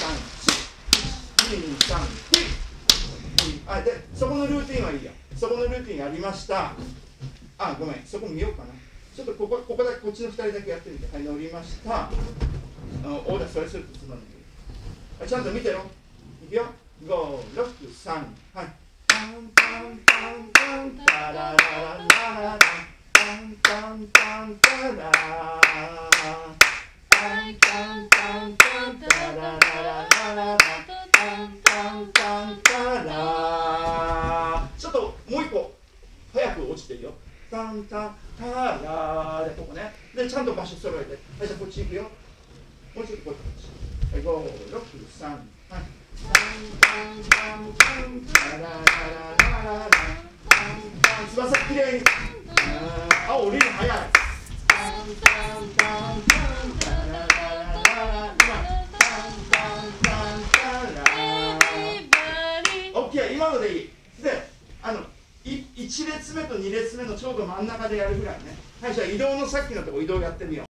あ、で、そこのルーティンはいいや。そこのルーティンやりました。あ、ごめん、そこ見ようかな。ちょっとここだけ、こっちの2人だけやってみて。はい、乗りました。オーダーそれするとつまんないけど。ちゃんと見てろ。いくよ。5、6、3、はい。タンタンタンタンタラララララタンタンタンタラタンタンタンタンタラララララタンタンタンタラ。ちょっともう一個早く落ちていいよ。タンタンタラでここね。でちゃんと場所揃えて。はい、じゃあこっち行くよ。もうちょっとこっち。はい、5、6、3、はい。タンタンタンタンタラララララタンタン、翼きれいに。あ、降りる早い。タンタンタンタンタララララタンタンタンタラ。オッケー、今のでいい。で、1列目と2列目のちょうど真ん中でやるぐらいね。はい、じゃあ移動のさっきのとこ移動やってみよう。